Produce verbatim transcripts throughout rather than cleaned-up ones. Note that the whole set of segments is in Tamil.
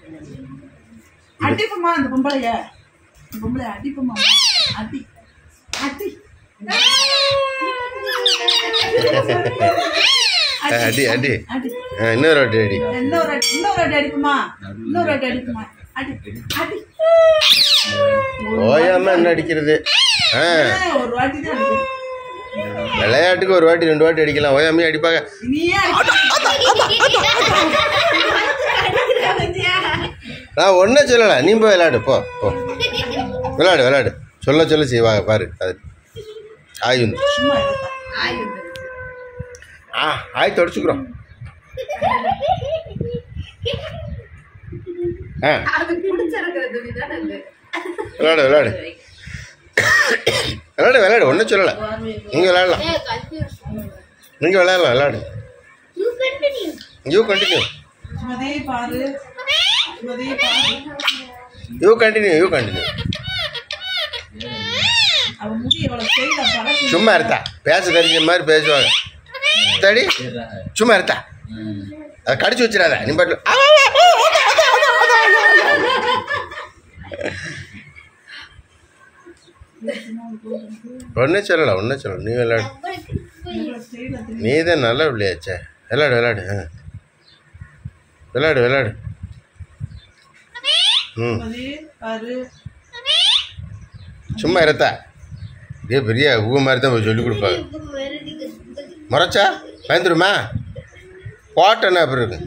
அடிப்பமா அந்த பொம்பளைய பொம்பளை அடிப்பமா அடி அடி அடி அடி இன்னொரு அடி அடி இன்னொரு இன்னொரு அடி அடிப்பமா இன்னொரு அடி அடிப்பமா அடி அடி ஓயாம என்ன அடிக்கிறது? ஒரு வாட்டி தான் அடிக்கிறேன். விளையாட்டுக்கு ஒரு வாட்டி ரெண்டு வாட்டி அடிக்கலாம், ஓயாமே அடிப்பாங்க. நான் ஒன்றும் சொல்லலை, நீ போய் விளையாடு போ போ விளையாடு விளையாடு சொல்ல சொல்ல செய்வாங்க பாரு. அது ஆய் வந்து ஆ ஆய் தொடச்சுக்கிறோம். ஆ விளையாடு விளையாடு விளையாடு விளையாடு ஒன்றும் சொல்லலை. நீங்கள் விளையாடலாம், நீங்கள் விளையாடலாம் விளையாடு. You continue you continue you continue சும்மா இருத்தா பேச தெரிஞ்ச மாதிரி பேசுவாங்க. தடி சும்மா இருத்தா அதை கடிச்சு வச்சிடாத நீ பாட்டு. ஒன்றும் சொல்லலை ஒன்றும் சொல்லலை, நீ விளையாடு. நீ தான் நல்லா விளையாச்சே. விளையாடு விளையாடு ஆ விளையாடு விளையாடு. ம் சும்மா இருத்தா இதே பெரிய ஊ மாதிரி தான் சொல்லிக் கொடுப்பாங்க. முறைச்சா பயந்துருமா போட்டேன்னா அப்புறம் இருக்கு.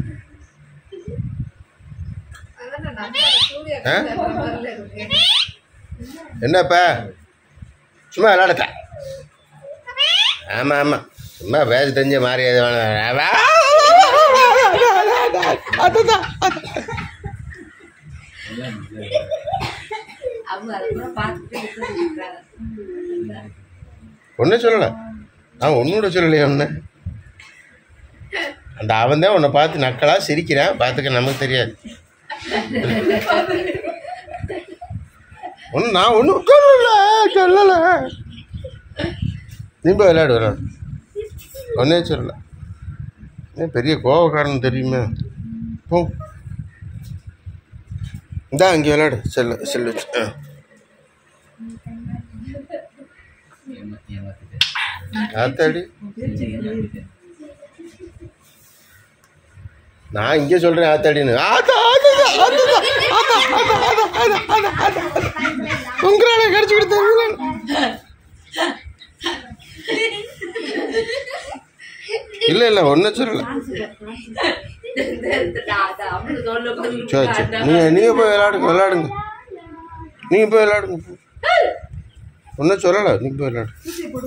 என்னப்பா சும்மா விளையாடத்தா? ஆமாம் ஆமாம் சும்மா பேச தெரிஞ்ச மாதிரி ஒன்றும் சொல்லலை. நான் ஒன்னோட சொல்லலையே ஒன்று. அந்த அவன் தான் உன்னை பார்த்து நக்கலாக சிரிக்கிறான், பார்த்துக்க நமக்கு தெரியாது. ஒன்று நான் ஒன்றும் சொல்லலை சொல்லலை. நீ போய் விளையாடு விளையாடு ஒன்றே சொல்லலை. ஏன் பெரிய கோவக்காரன் தெரியுமே. போ இந்தா அங்கே விளையாடு செல்ல செல்லு வச்சு. ஆ ஆத்தாடி நான் இங்கே சொல்கிறேன் ஆத்தாடின்னு. உங்களால கடிச்சு கொடுத்த இல்லை இல்லை ஒன்றும் சொல்லலை. சரி சரி நீங்கள் நீங்கள் போய் விளையாடுங்க விளையாடுங்க நீங்கள் போய் விளையாடுங்க. ஒன்றும் சொல்லலை, நீங்கள் போய் விளையாடு.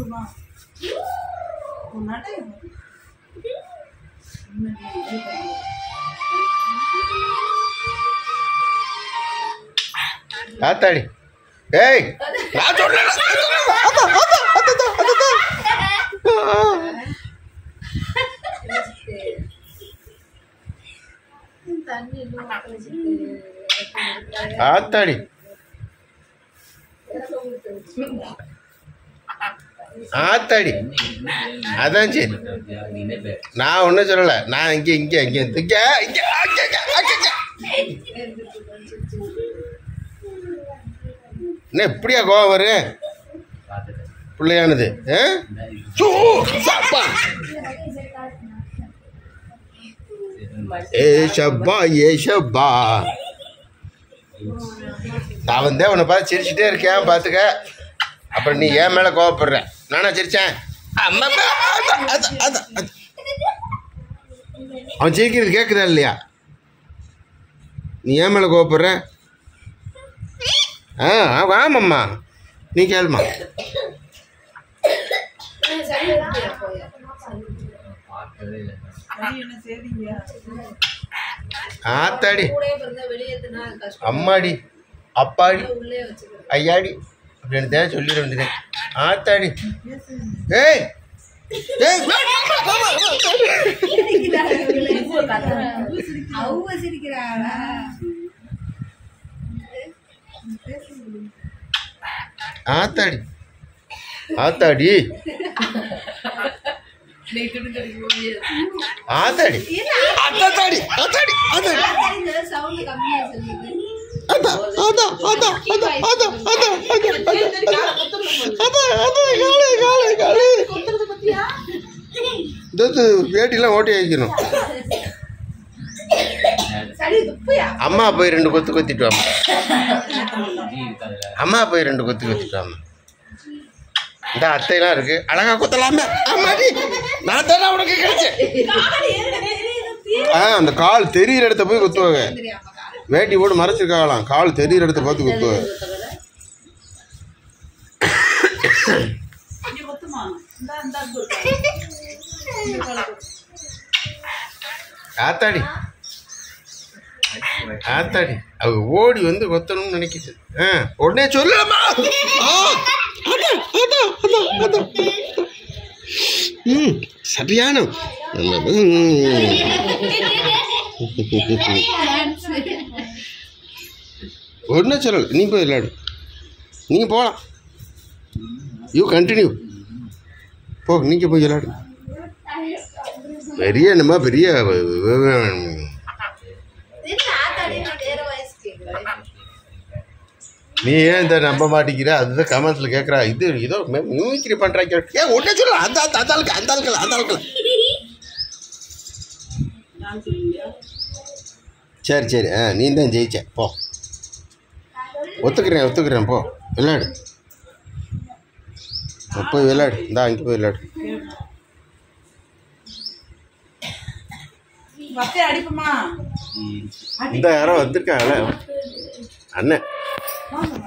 ஆத்தாடி ஏய் நான் சொல்றேன். ஆத்தாடி ஆத்தாடி அதான் சரி. நான் ஒன்றும் சொல்லலை. நான் இங்கே இங்கே இங்கே இங்கே என்ன இப்படியா கோவம் வரும் பிள்ளையானது? ஏ ஷப்பா ஏ ஷப்பா நான் வந்து உன்னை பார்த்து சிரிச்சுட்டே இருக்கேன் பார்த்துக்க. அப்புறம் நீ ஏன் மேலே கோவப்படுற? நானா சிரிச்சேன்? அவன் சிரிக்கிறது கேட்குதா இல்லையா? நீ ஏன் மேலே கோவப்படுற? ஆ ஆமாம்மா நீ கேளுமா. ஆத்தாடி அம்மாடி அப்பாடி ஐயாடி அப்படின்னு தான் சொல்லிட வேண்டியது. ஆத்தாடி ஏய் ஏய் ஆத்தாடி ஆத்தாடி ஆத்தாடி ஆத்தாடி ஆத்தாடி ஆத்தாடி அதான் அதான் அதான் அதான் அதான் அதான் அதான் காலு காலு காலு இது வேட்டிலாம் ஓட்டி வைக்கணும். அம்மா போய் ரெண்டு கொத்து கொத்திட்டு வாமா. அம்மா போய் ரெண்டு கொத்து கொத்திட்டு வாமா. இந்த அத்தையெல்லாம் இருக்கு, அழகா கொத்தலாமே. அம்மாடி நான் தானே உனக்கு கிடைச்சேன். ஆ அந்த கால் தெரியிற இடத்த போய் கொத்துவாங்க. வேட்டி போட்டு மறைச்சிருக்காங்களாம், கால் தெரியிற இடத்த பார்த்து கொத்துவாங்க. ஆத்தாடி ஆத்தாடி அவ ஓடி வந்து கொத்தணும்னு நினைக்கிது. ஆ உடனே சொல்லலாமா? ம் சரியான உடனே சொல்லல. நீ போய் விளையாடு, நீங்க போகலாம். யூ கண்டினியூ போ, நீங்க போய் விளையாடு. பெரிய என்னமா பெரிய நீ ஏன் இந்த நம்ப மாட்டேங்கிற? அதுதான் கமெண்ட்ஸ்ல கேட்குறா. இது ஏதோ மிமிக்ரி பண்றாங்க. ஏன் ஒன்றே சொல்ல அந்த அந்த ஆளுக்கு அந்த ஆளுக்கு அந்த ஆளுக்கு. சரி சரி ஆ நீ தான் ஜெயிச்ச போ. ஒத்துக்கிறேன் ஒத்துக்கிறேன் போ விளையாடு. போய் விளையாடு. இந்தா அங்கே போய் விளையாடு. இந்த யாரோ வந்திருக்காங்களே அண்ணன்.